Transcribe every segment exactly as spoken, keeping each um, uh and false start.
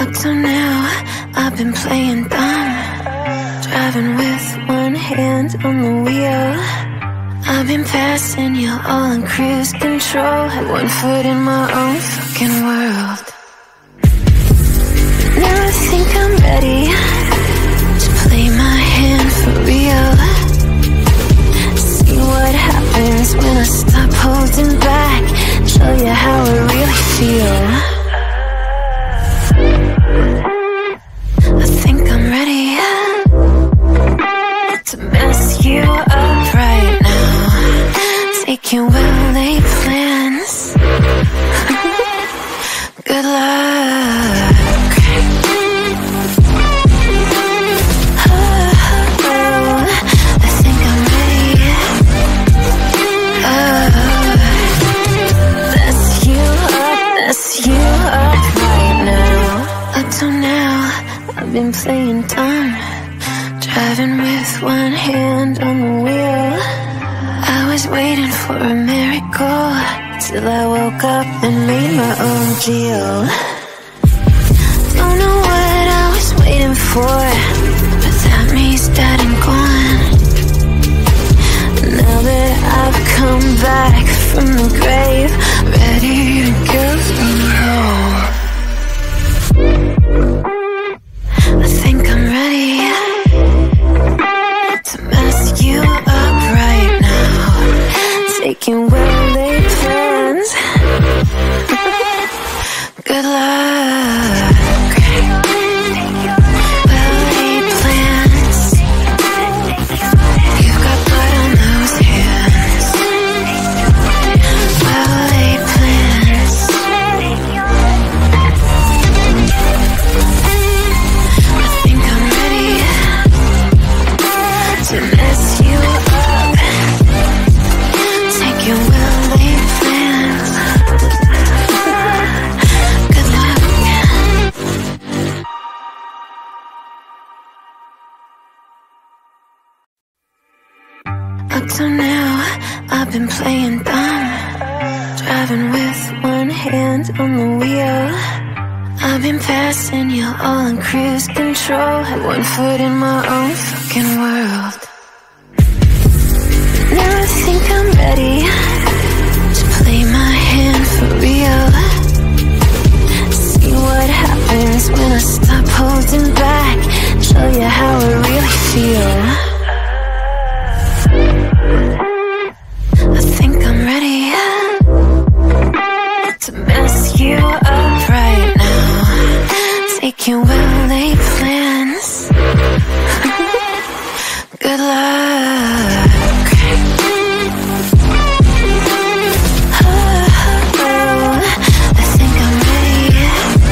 Up till now, I've been playing dumb, driving with one hand on the wheel. I've been passing you all in cruise control, had one foot in my own fucking world. Now I think I'm ready to play my hand for real. See what happens when I stop holding back, show you how I really feel. I think I'm ready to mess you up right now, take your well-laid plans. Good luck. Oh, I think I'm ready. Oh, mess you up, mess you up right now. Up till now, I've been playing dumb, driving with one hand on the wheel. I was waiting for a miracle till I woke up and made my own deal. Don't know what I was waiting for, but that means dead and gone. Now that I've come back from the grave, ready to give them home. I think I'm ready to mess you up right now, taking well-laid plans. Good luck. Well-laid plans. You've got blood on those hands. Well-laid plans. I think I'm ready to mess you up, take your well-laid plans. Good luck. Up till now, I've been playing dumb, driving with one hand on the wheel. I've been passing you all in cruise control, had one foot in my own fucking world. Now I think I'm ready to play my hand for real. See what happens when I stop holding back, show you how I really feel. I think I'm ready to mess you up right now, take your well-laid plans. Good luck. Oh, I think I'm ready.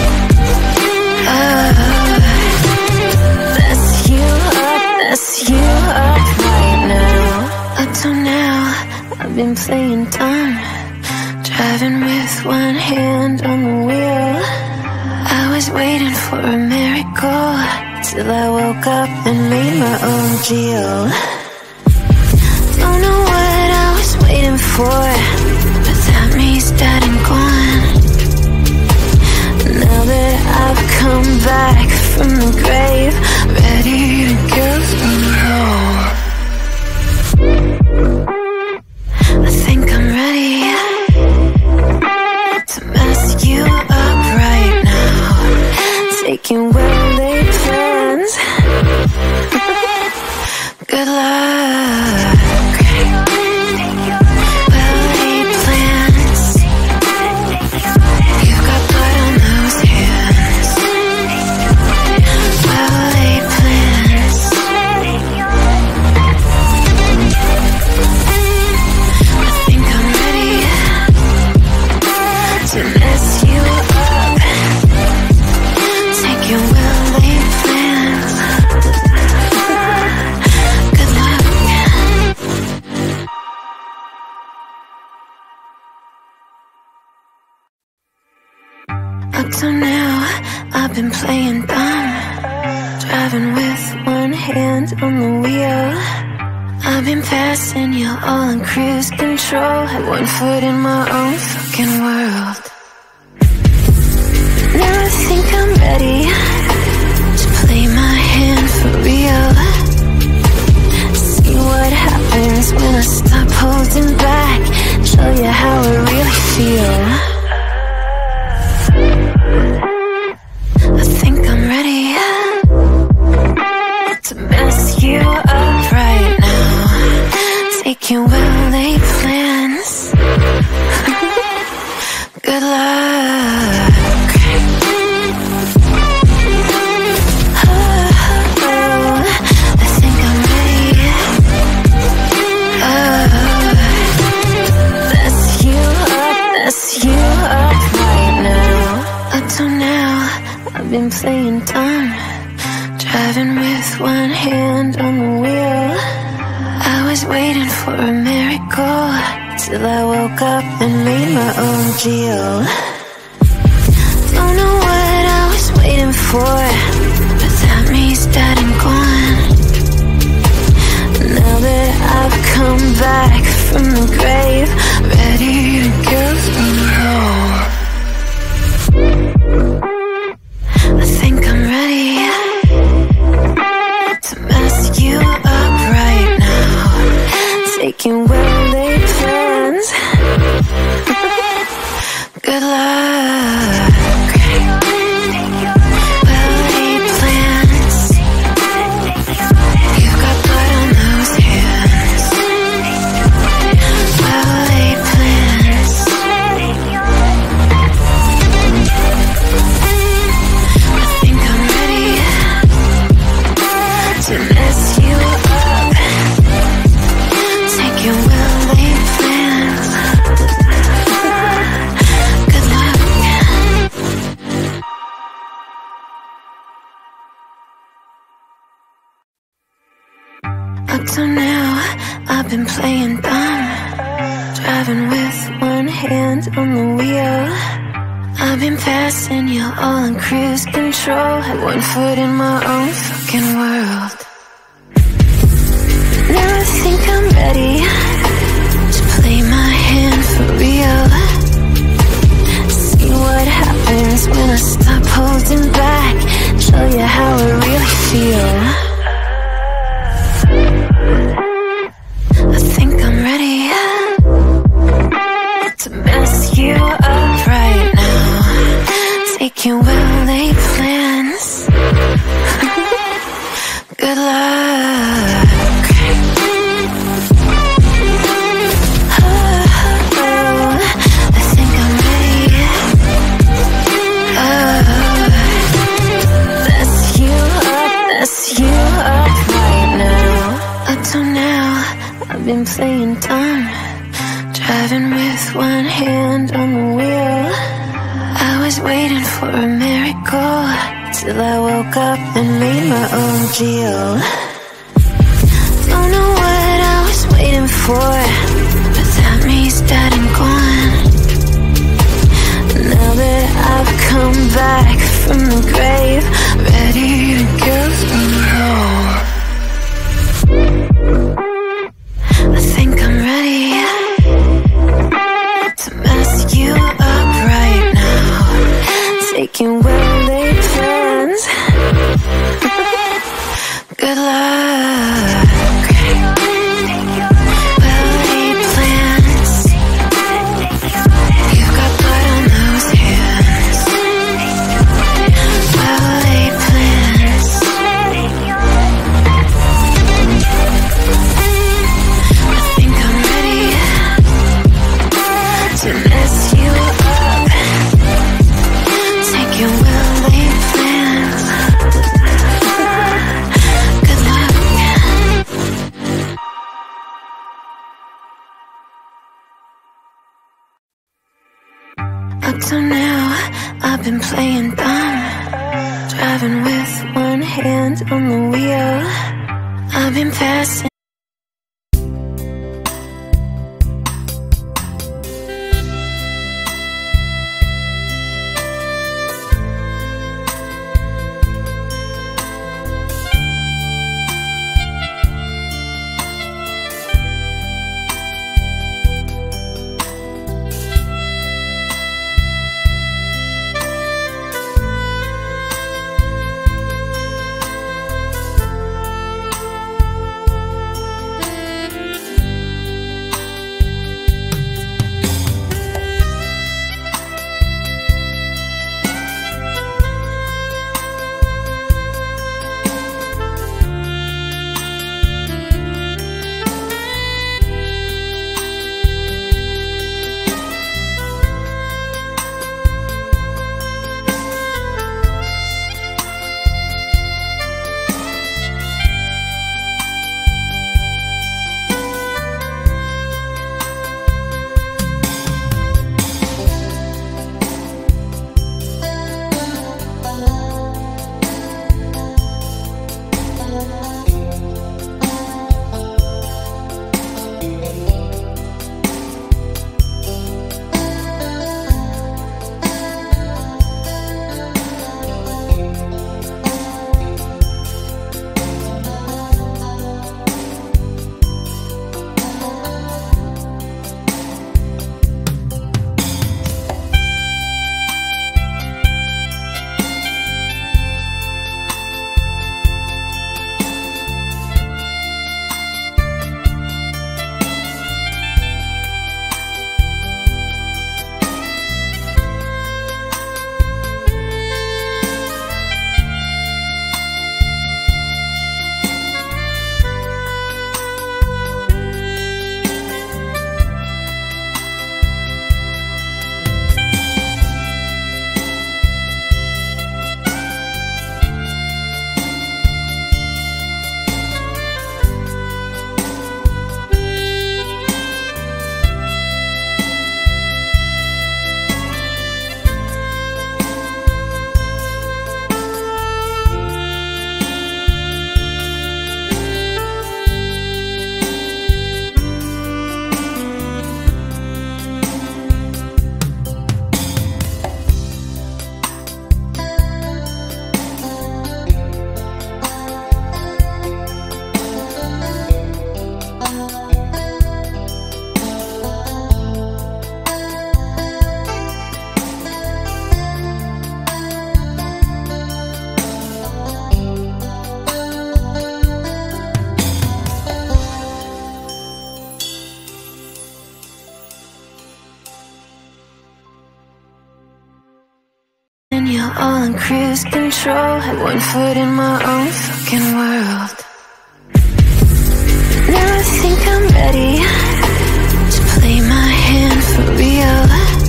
Oh, mess you up, mess you up right now. Up till now, I've been playing dumb, driving with one hand on the wheel. I was waiting for a miracle till I woke up and made my own deal. Don't know what I was waiting for, but that means dead and gone. Now that I've come back from the grave, ready to give them home. I think I'm ready to mess you up right now, taking well-laid plans. Good luck. Well-laid plans. You've got blood on those hands. Well-laid plans. I think I'm ready to mess you up, take your well-laid plans. Good luck. Up till now, I've been playing dumb, driving with one hand on the wheel. I've been passing you all in cruise control, had one foot in my own fucking world. Now I think I'm ready I've been playing dumb, driving with one hand on the wheel. I was waiting for a miracle till I woke up and made my own deal. Don't know what I was waiting for, but that means that I'm gone. Now that I've come back from the grave, ready to give them home. I think I'm ready to mess you up right now, taking well-laid plans. Good luck. Well-laid plans. You've got blood on those hands. Well-laid plans. I think I'm ready to mess you up, take your well-laid plans. Good luck. Up till now, I've been playing dumb, driving with one hand on the wheel. I've been passing you all in cruise control, had one foot in my own fucking world. Now I think I'm ready to play my hand for real. See what happens when I stop holding back, show you how I really feel. I think I'm ready to mess you up right now, taking well-laid plans. Good luck. Oh, I think I'm ready. Oh, mess you up, mess you up right now. Up till now, I've been playing dumb, driving with one hand on the wheel. I was waiting for a miracle till I woke up and made my own deal. Don't know what I was waiting for, but that means that I'm gone. Now that I've come back from the grave, ready to give them home. I think I'm ready to mess you up right now, taking well-laid plans. Good luck. Well-laid plans. You've got blood on those hands. Well-laid plans. I think I'm ready to mess you up, take your well-laid plans. Good luck. Up till now, I've been playing dumb, driving with one hand on the wheel. I've been passing. all in cruise control. Had one foot in my own fucking world. Now I think I'm ready to play my hand for real.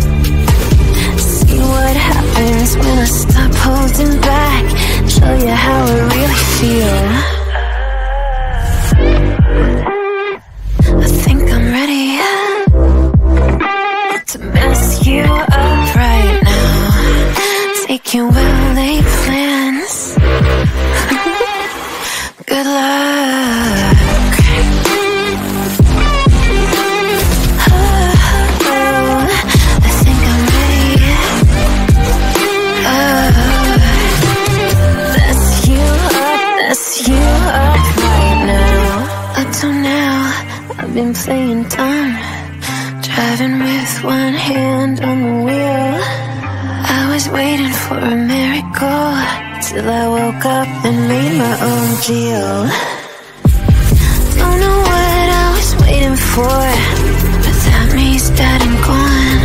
See what happens when I stop holding back. Show you how I really feel. I think I'm ready to mess you up right now. Taking well-laid plans. Good luck. Oh, I think I'm ready. Oh, mess you up, mess you up right now. Up till now, I've been playing dumb, driving with one hand on the wheel. I was waiting for a miracle till I woke up and made my own deal. Don't know what I was waiting for, but that means dead and gone.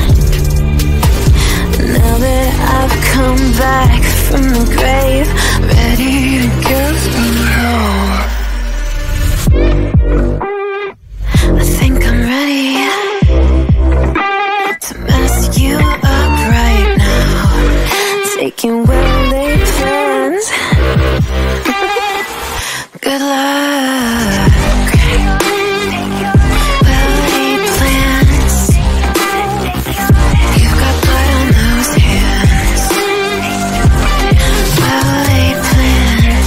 Now that I've come back from the grave, ready to give them home. I think I'm ready to mess you up right now. Taking well-laid plans. Good luck. Well-laid plans. You've got blood on those hands. Well-laid plans.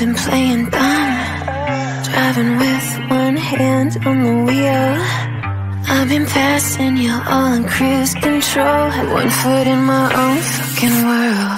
been playing dumb, driving with one hand on the wheel. I've been passing you all on cruise control, had one foot in my own fucking world.